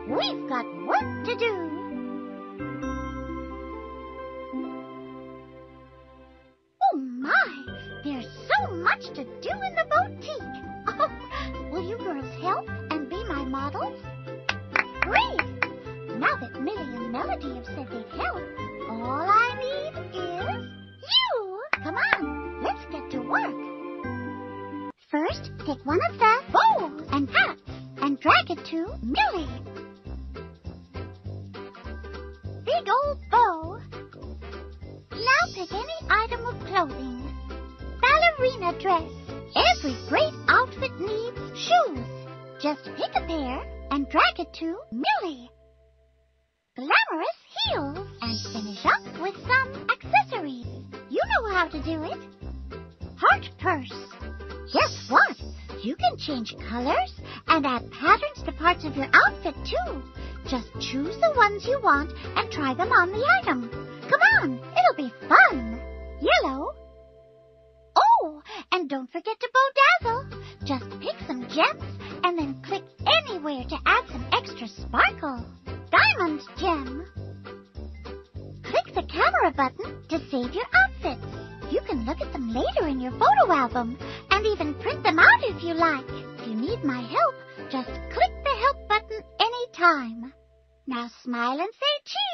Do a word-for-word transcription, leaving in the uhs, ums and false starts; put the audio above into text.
we've got work to do. Oh, my, there's so much to do in the boutique. Oh, will you girls help and be my models? Great! Now that Millie and Melody have said they'd help, all I need is you. Come on, let's get to work. First, take one of the bows and hats and drag it to Millie. Big old bow. Now pick any item of clothing. Ballerina dress. Every great outfit needs shoes. Just pick a pair and drag it to Millie. Glamorous heels. And finish up with some accessories. You know how to do it. Heart purse. Guess what? You can change colors and add patterns to parts of your outfit, too. Just choose the ones you want and try them on the item. Come on, it'll be fun. Yellow. Oh, and don't forget to bow-dazzle. Just pick some gems and then click anywhere to add some extra sparkle. Diamond gem. Click the camera button to save your outfits. You can look at them later in your photo album and even print them out if you like. If you need my help, just click the help button anytime. Now smile and say cheese.